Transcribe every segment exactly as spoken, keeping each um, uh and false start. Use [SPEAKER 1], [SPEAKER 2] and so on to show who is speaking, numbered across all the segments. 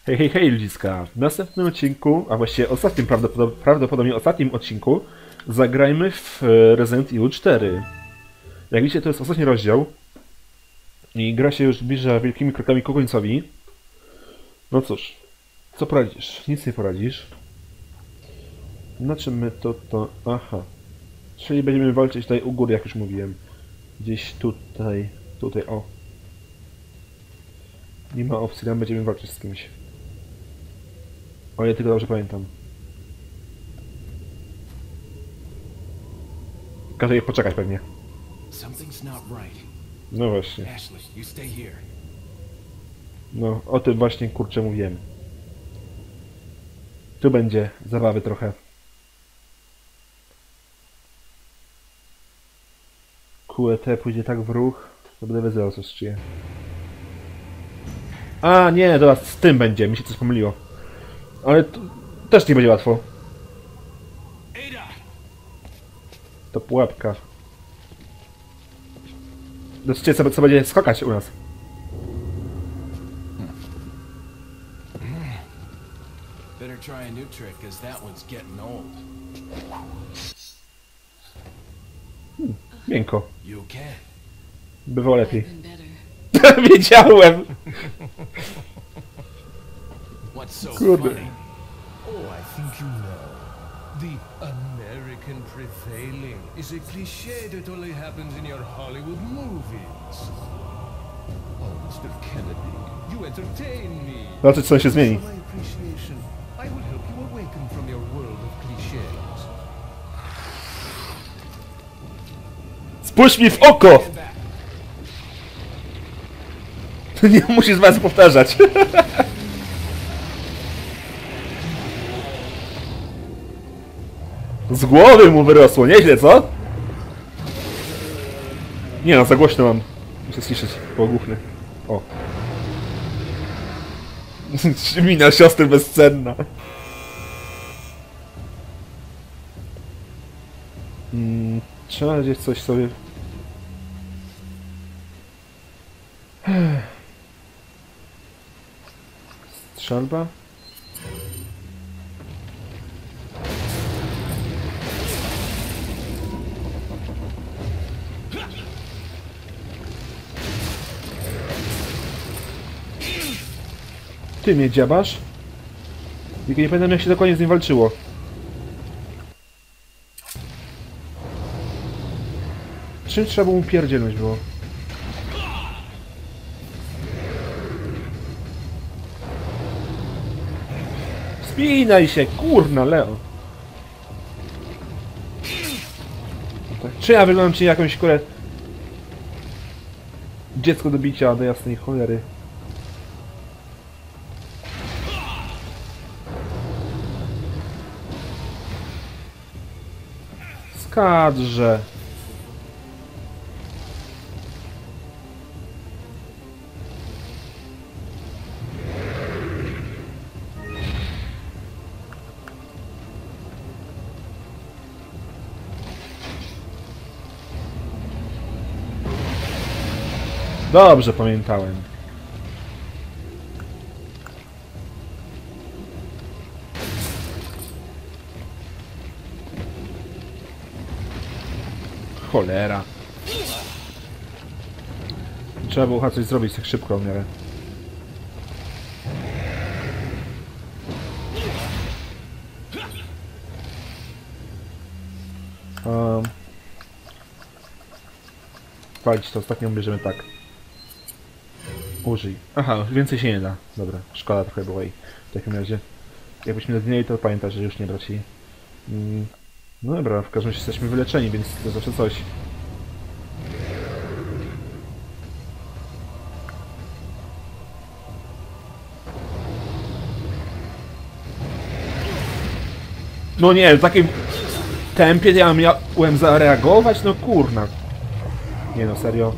[SPEAKER 1] Hej, hej, hej ludziska. W następnym odcinku, a właściwie ostatnim, prawdopodobnie, prawdopodobnie ostatnim odcinku, zagrajmy w Resident Evil cztery. Jak widzicie, to jest ostatni rozdział i gra się już zbliża wielkimi krokami ku końcowi. No cóż, co poradzisz? Nic nie poradzisz. Na czym my to to... Aha. Czyli będziemy walczyć tutaj u góry, jak już mówiłem. Gdzieś tutaj, tutaj, o. Nie ma opcji, tam będziemy walczyć z kimś. O, ja tylko dobrze pamiętam. Każę jej poczekać pewnie. No właśnie. No, o tym właśnie, kurczę, mówiłem. Tu będzie zabawy trochę. Q E T pójdzie tak w ruch, to będę wyzywał coś czyje. A, nie, dobra, z tym będzie, mi się coś pomyliło. Ale to też nie będzie łatwo. To pułapka. Zobaczcie, co, co będzie skakać u nas. Hmm, miękko. Bywało lepiej. Wiedziałem! Kurde.
[SPEAKER 2] Oh, I think you know. The American prevailing is a cliché that only happens in your Hollywood movies. Oh, mister Kennedy, you entertain me.
[SPEAKER 1] Zobaczyć, co się zmieni.
[SPEAKER 2] For my appreciation, I will help you awaken from your world of clichés.
[SPEAKER 1] Spójrz mi w oko! Nie musisz was powtarzać. Z głowy mu wyrosło, nieźle, co? Nie no, za głośno mam. Muszę słyszeć, pogłuchny. O. Mina siostry bezcenna. Hmm, trzeba gdzieś coś sobie... Strzelba? Ty mnie dziabasz? Tylko nie pamiętam, jak się dokładnie z nim walczyło. Czym trzeba było mu pierdzielnąć było? Spinaj się, kurna, Leo! Czy ja wyglądam ci jakąś kurę... Dziecko do bicia, do jasnej cholery. Skadrze. Dobrze pamiętałem. Cholera. Trzeba było coś zrobić tak szybko w miarę. Um. Palić to ostatnio bierzemy tak. Użyj. Aha, więcej się nie da. Dobra, szkoda trochę było jej. W takim razie. Jakbyśmy nadmienili, to pamiętaj, że już nie brać jej. Mm. No dobra, w każdym razie jesteśmy wyleczeni, więc to zawsze coś. No nie, w takim tempie ja miałem zareagować? No kurna. Nie no, serio.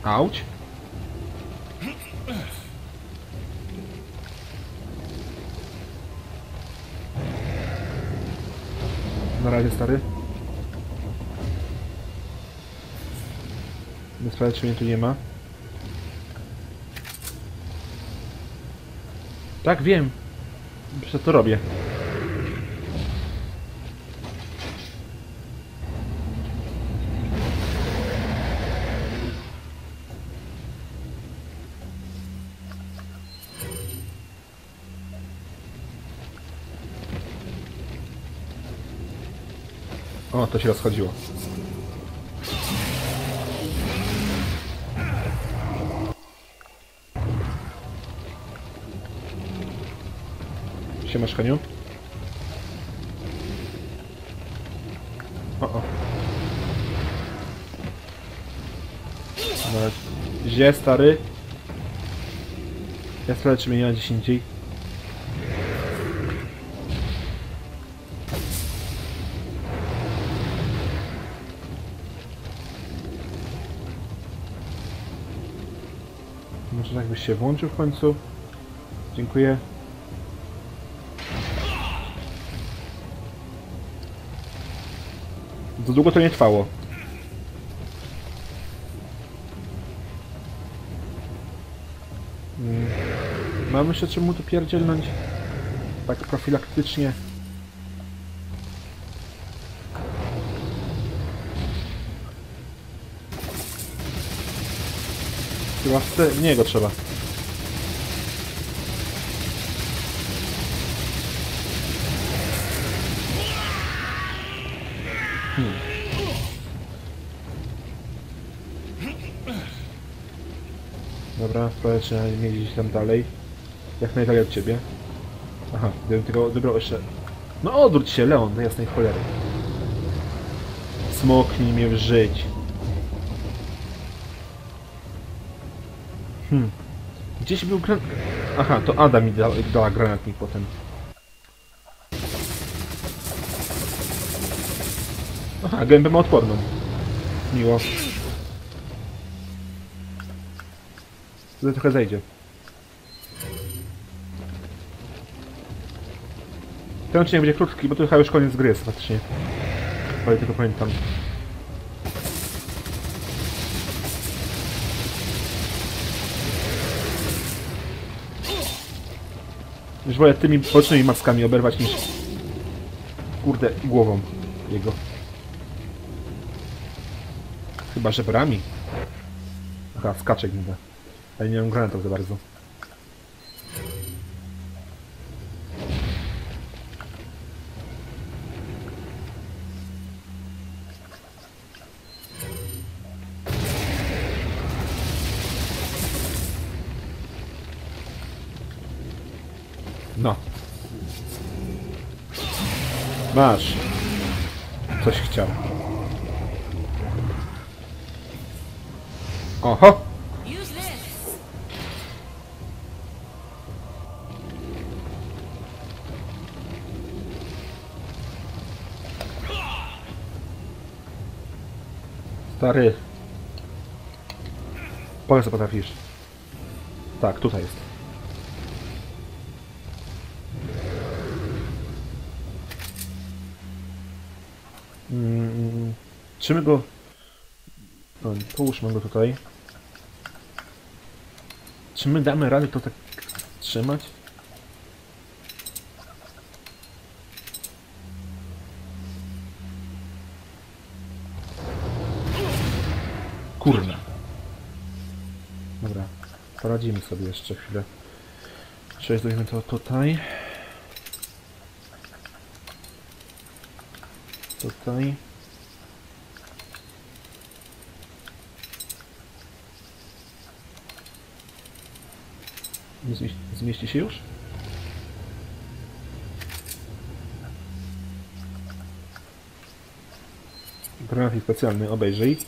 [SPEAKER 1] Auć. Na razie, stary. Nie sprawdzę, czy mnie tu nie ma. Tak, wiem. Przecież to robię. O, to się rozchodziło. Siemasz, Heniu? O, o. Dobra. Gdzie, stary? Ja sprawdzę, czy mnie nie ma gdzieś indziej. Może tak byś się włączył w końcu? Dziękuję. Za długo to nie trwało. Hmm. Mam jeszcze czemu tu pierdzielnąć? Tak profilaktycznie. Chyba w niego trzeba. Hmm. Dobra, sprawdzę, czy nie gdzieś tam dalej. Jak najdalej od ciebie. Aha, gdybym tylko dobrał jeszcze... No odwróć się, Leon, do jasnej cholery. Smoknij mnie w żyć. Hmm. Gdzieś był granat... Aha, to Ada mi da, dała granatnik potem. Aha, gębę ma odporną. Miło. Tutaj trochę zejdzie. Ten odcinek będzie krótki, bo to chyba już koniec gry jest faktycznie. Ale tylko pamiętam. Już wolę tymi bocznymi mackami oberwać niż... Kurde, głową jego. Chyba żebrami. Aha, skaczek mi da. Ale nie mam granatów za bardzo. No. Masz. Coś chciał. Oho! Stary. Powiedz, co potrafisz. Tak, tutaj jest. Mm, czy my go... No, połóżmy go tutaj. Czy my damy radę to tak trzymać? Kurna. Dobra, poradzimy sobie jeszcze chwilę. Przejdźmy to tutaj. Tutaj. Nie zmieści, zmieści się już? Grafik specjalny, obejrzyj.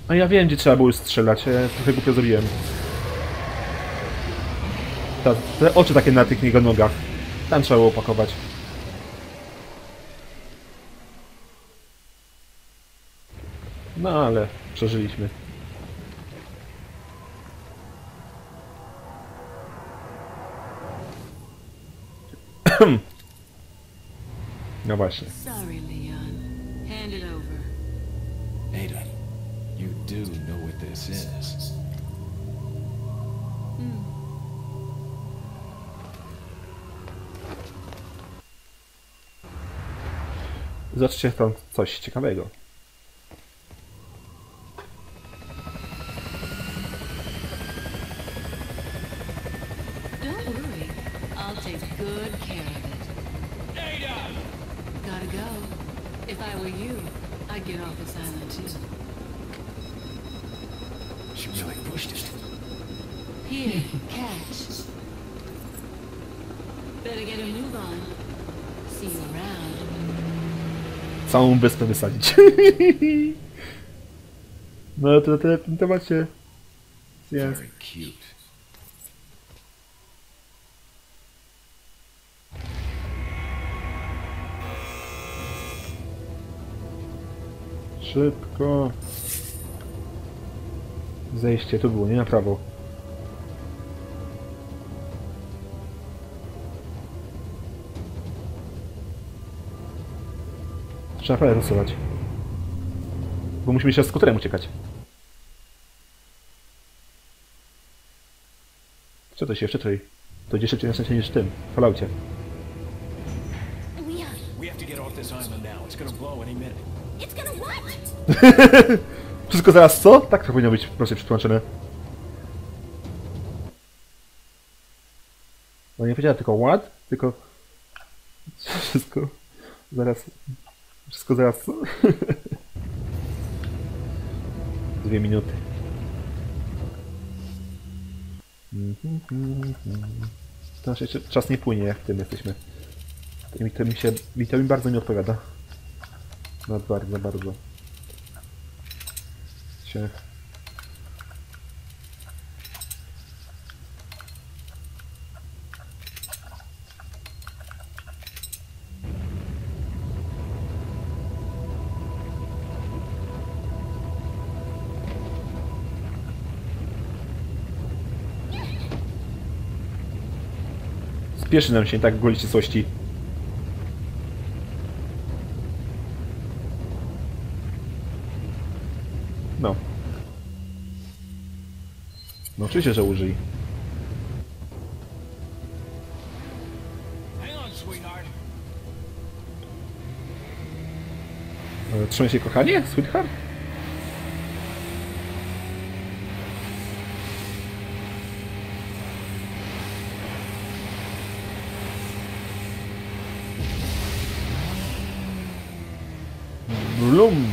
[SPEAKER 1] A ja wiem, gdzie trzeba było strzelać, ja trochę głupio zrobiłem. Ta, te oczy takie na tych jego nogach. Tam trzeba było pakować. No ale przeżyliśmy. No właśnie.
[SPEAKER 3] Sorry, Leon. Hand it over.
[SPEAKER 2] Ada, you do know what this is.
[SPEAKER 1] Zobaczcie tam coś ciekawego.
[SPEAKER 3] Don't worry. I'll take good care of it.
[SPEAKER 2] Ada!
[SPEAKER 3] Gotta go. If I were you, I'd get off this island too.
[SPEAKER 2] She really pushed it.
[SPEAKER 3] Here, catch. Better get a move on. See you around.
[SPEAKER 1] Całą wyspę wysadzić. No to tyle w tym temacie. Jest.
[SPEAKER 2] Very cute.
[SPEAKER 1] Szybko. Zejście tu było, nie na prawo. Trzeba prawie rysować. Bo musimy jeszcze z skuterem uciekać. Co to się jeszcze tutaj? To idzie szybciej na szczęście niż w tym, w Falloutie.
[SPEAKER 4] Leon,
[SPEAKER 2] We have to get off this island now. It's gonna blow any minute.
[SPEAKER 4] it's gonna what?
[SPEAKER 1] Wszystko zaraz co? Tak to powinno być proszę przetłumaczone. No nie powiedziała tylko what, tylko... Wszystko... Zaraz... Wszystko zaraz co? Dwie minuty. To nasz jeszcze czas nie płynie, jak w tym jesteśmy. To mi, to mi się... Mi to mi bardzo nie odpowiada. No bardzo, bardzo. Się... Spieszy nam się tak gwoli ścisłości. No. No oczywiście, że użyj.
[SPEAKER 2] Hang on, sweetheart.
[SPEAKER 1] E, Trzymaj się, kochanie? Sweetheart? Blum!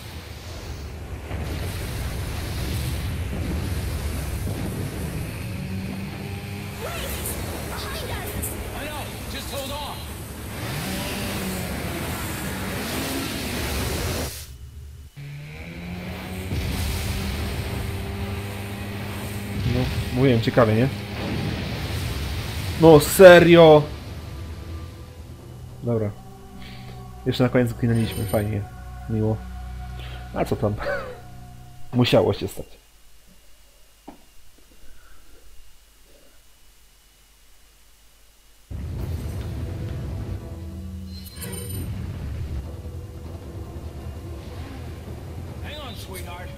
[SPEAKER 2] I know. Just hold on.
[SPEAKER 1] No, mówiłem, ciekawie, nie? No, serio! Dobra. Jeszcze na koniec zginęliśmy, fajnie. Miło. A co tam? Musiało się stać.
[SPEAKER 2] Hang on, sweetheart.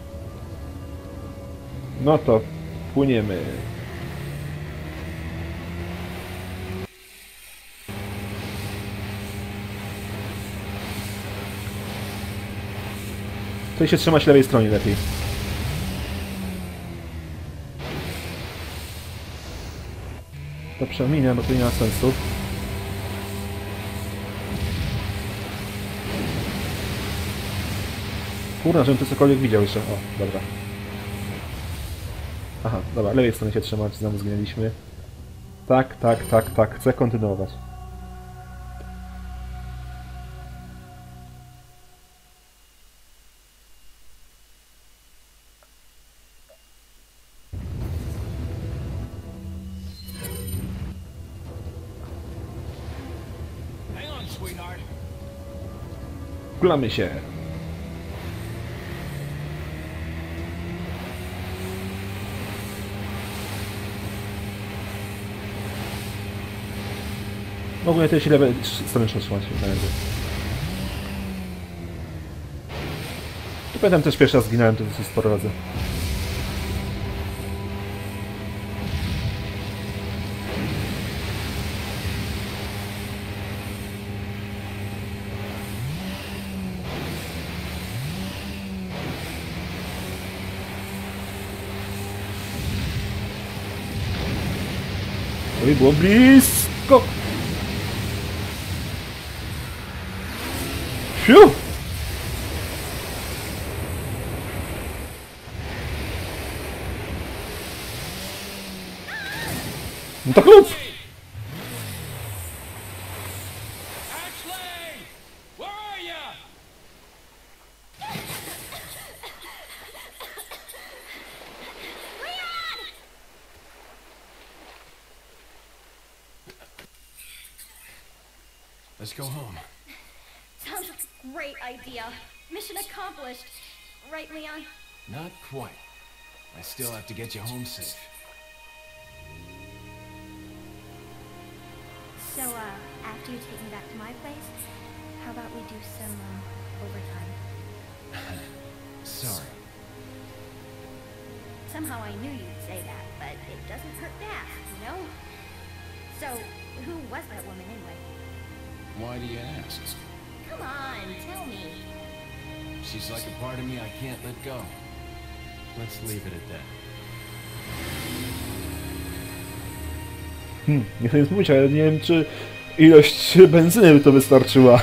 [SPEAKER 1] No to płyniemy. Tutaj się trzymać lewej stronie lepiej. To przeminę, bo to nie ma sensu. Kurna, żebym to cokolwiek widział jeszcze. O, dobra. Aha, dobra, lewej strony się trzymać, znowu zginęliśmy. Tak, tak, tak, tak, chcę kontynuować.
[SPEAKER 2] sweetheart.
[SPEAKER 1] Kulamy się. Mogłem też level stronę trzymać na razie. Tu pamiętam też pierwszy raz zginąłem, to dosyć sporo razy. Oj, było blisko! Fiu! No to klub!
[SPEAKER 2] Ashley! Where are ya? Let's go home.
[SPEAKER 4] Sounds like a great idea. Mission accomplished. Right, Leon?
[SPEAKER 2] Not quite. I still have to get you home safe.
[SPEAKER 4] So, uh, after you take me back to my place, how about we do some, uh, overtime?
[SPEAKER 2] Sorry.
[SPEAKER 4] Somehow I knew you'd say that, but it doesn't hurt to ask, you know? So, who was that woman anyway?
[SPEAKER 2] Why do you ask?
[SPEAKER 4] Come on, tell me.
[SPEAKER 2] She's like a part of me I can't let go. Let's leave it at that.
[SPEAKER 1] Hmm, nie chcę nic mówić, ale nie wiem, czy ilość benzyny by to wystarczyła.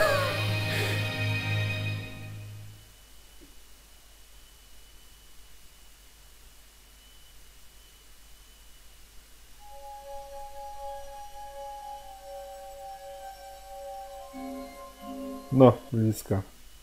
[SPEAKER 1] No, bliska.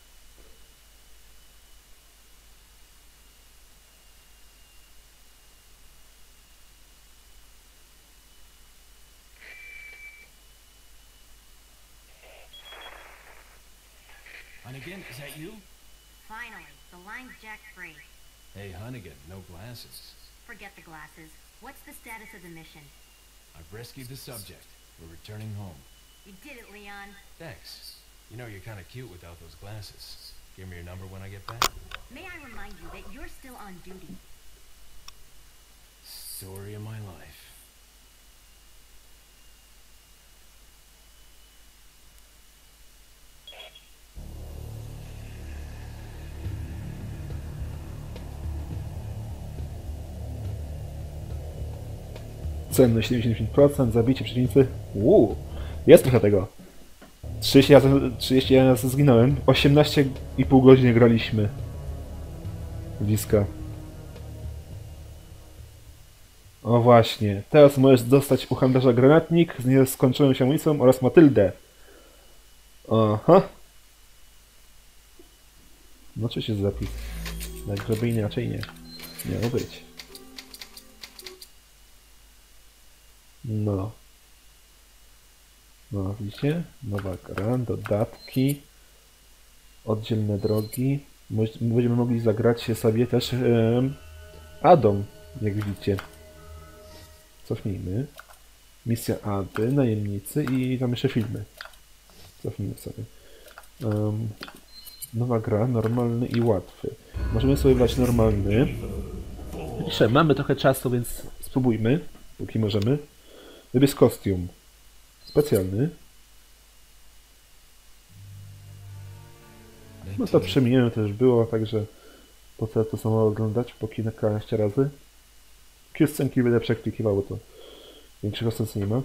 [SPEAKER 2] Hunnigan, is that you?
[SPEAKER 5] Finally, the line's jacked free.
[SPEAKER 2] Hey, Hunnigan, no glasses.
[SPEAKER 5] Forget the glasses. What's the status of the mission?
[SPEAKER 2] I've rescued the subject. We're returning home.
[SPEAKER 5] You did it, Leon.
[SPEAKER 2] Thanks. You know you're kind of cute without those glasses. Give me your number when I get back.
[SPEAKER 5] May I remind you that you're still on duty.
[SPEAKER 2] Story of my life.
[SPEAKER 1] Cenność siedemdziesiąt pięć procent, zabicie przeciwnicy. Uuu, jest trochę tego. trzydzieści razy, trzydzieści razy zginąłem. osiemnaście i pół godziny graliśmy. Bliska. O właśnie, teraz możesz dostać u handlarza granatnik z nieskończoną się amunicją oraz Matyldę. Aha. No czy się zapis? Tak, żeby inaczej nie. Miało być. No. No, widzicie? Nowa gra, dodatki, oddzielne drogi. Będziemy mogli zagrać sobie też e, Adam, jak widzicie. Cofnijmy. Misja Ady, najemnicy i tam jeszcze filmy. Cofnijmy sobie. Um, nowa gra, normalny i łatwy. Możemy sobie wybrać normalny. Jeszcze mamy trochę czasu, więc spróbujmy, póki możemy. Wybierz kostium. Specjalny. No to przemienione też było, także po co to samo oglądać po kilkanaście razy. Takie scenki będę przeklikiwał, bo to większego sensu nie ma.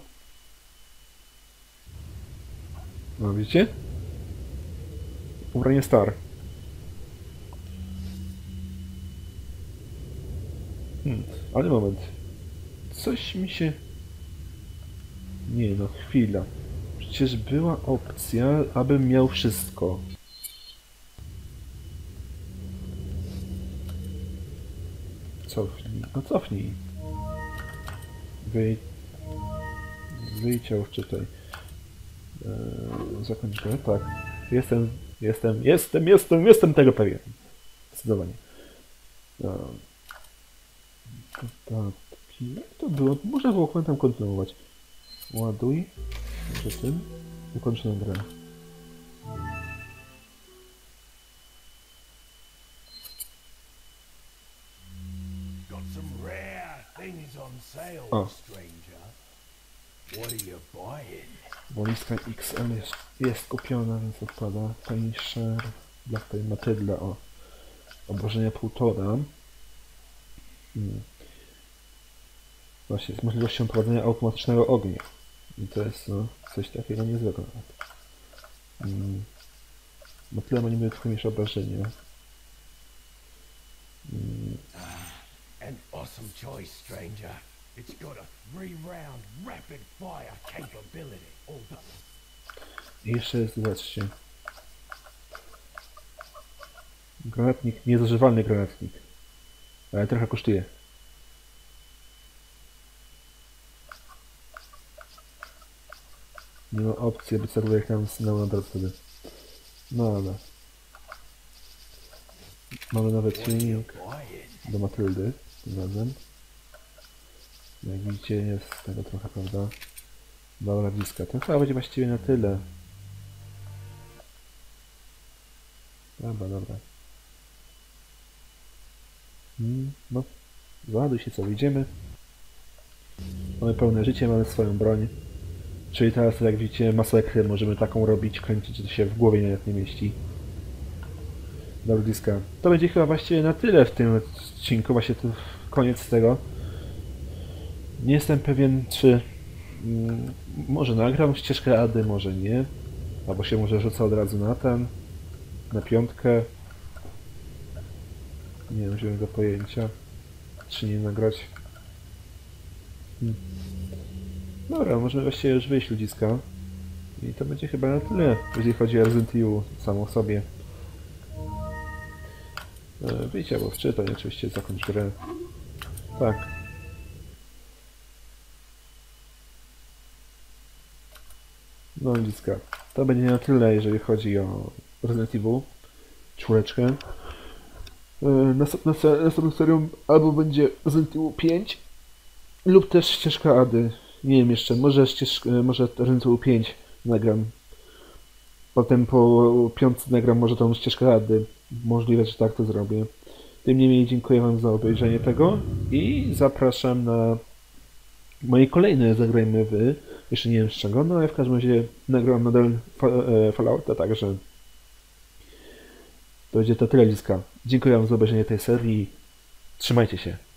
[SPEAKER 1] No widzicie? Ubranie Star. Hmm, ale moment. Coś mi się... Nie no, chwila. Przecież była opcja, abym miał wszystko. Cofnij. No cofnij. Wyj... Wyjdział tutaj. Eee... zakończ grę, tak. Jestem, jestem, jestem, jestem, jestem tego pewien. Zdecydowanie. No. Dodatki. Jak to było? Można było tam kontynuować. Ładuj. Może tym. Ukończę grę.
[SPEAKER 2] Got some rare things on sale,
[SPEAKER 1] Oh.
[SPEAKER 2] stranger. What are you buying?
[SPEAKER 1] Walizka X L jest, jest kupiona, więc odpada. Punisher. Black Time Matydla. O. Obrażenia półtora. Hmm. Właśnie, z możliwością prowadzenia automatycznego ognia. I to jest no, coś takiego niezwykłego nawet. Hmm. Matyla ma niby trochę mniejsze obrażenia. Hmm.
[SPEAKER 2] An awesome choice, stranger. It's got a three-round rapid fire capability. All done.
[SPEAKER 1] I jeszcze jest, zobaczcie. Granatnik, niezużywalny granatnik. Ale trochę kosztuje. Nie ma opcji, aby serwer tam zsunęło nadal wtedy. No ale. Mamy nowy tuning do Matyldy tym razem. Jak widzicie jest tego trochę, prawda? Dobra, bliska. To chyba będzie właściwie na tyle. Dobra, dobra. Hmm, no, załaduj się co, wyjdziemy. Mamy pełne życie, mamy swoją broń. Czyli teraz, jak widzicie, masakrę możemy taką robić, kręcić, że to się w głowie nawet nie mieści. Dobra, bliska. To będzie chyba właściwie na tyle w tym odcinku, właśnie to koniec tego. Nie jestem pewien, czy mm, może nagram ścieżkę Ady, może nie. Albo się może rzucę od razu na ten, na piątkę. Nie mam zielonego pojęcia, czy nie nagrać. Hmm. Dobra, możemy właściwie już wyjść, ludziska. I to będzie chyba na tyle, jeżeli chodzi o Resident Evil samo w sobie. E, wyjdź albo wczytaj, oczywiście zakończ grę. Tak. No ludziska, to będzie na tyle, jeżeli chodzi o Resident Evil czwóreczkę. Następną, następną serią albo będzie Resident Evil pięć lub też ścieżka Ady. Nie wiem jeszcze, może ścieżka, może Resident Evil pięć nagram. Potem po piątce nagram może tą ścieżkę Ady. Możliwe, że tak to zrobię. Tym niemniej dziękuję wam za obejrzenie tego i zapraszam na moje kolejne Zagrajmy Wy. Jeszcze nie wiem z czego, no ale w każdym razie nagrałem nadal Fallouta, także to będzie to tyle bliska. Dziękuję wam za obejrzenie tej serii. Trzymajcie się.